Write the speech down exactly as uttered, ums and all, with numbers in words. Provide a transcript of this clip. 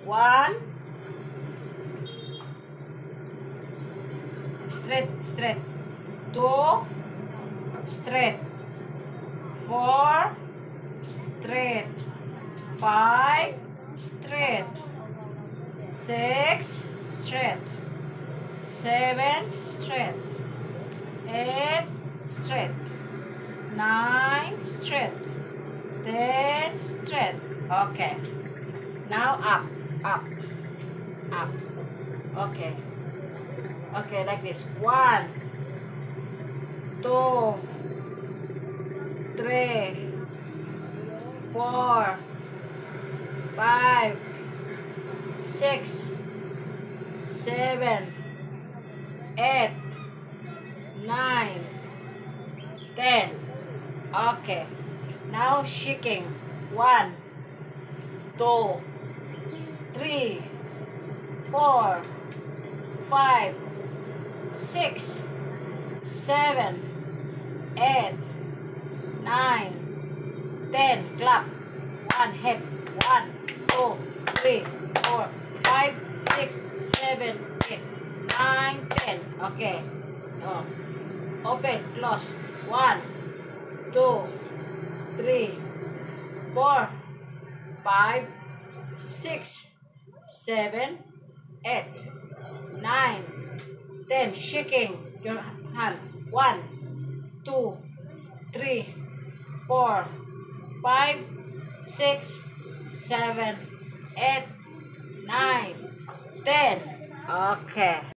One. Straight, straight. Two. Straight. Four. Straight. Five. Straight. Six. Straight. Seven. Straight. Eight. Straight. Nine. Straight. Ten. Straight. Okay. Now up. Up. Up. Okay. Okay, like this. One. Two. Three. Four. Five. Six. Seven. Eight. Nine. Ten. Okay. Now shaking. One. Two. Three. Four. Five. Six. Seven. Eight. Nine. Ten. Clap. One head. One. Two. Three. Four. Five. Six. Seven. Eight. Nine. Ten. Okay. Oh. Open. Close. One. Two. Three. Four. Five. Six. Seven. Eight. Nine. Ten. Shaking your hand. One. Two. Three. Four. Five. Six. Seven. Eight. Nine. Ten. Okay.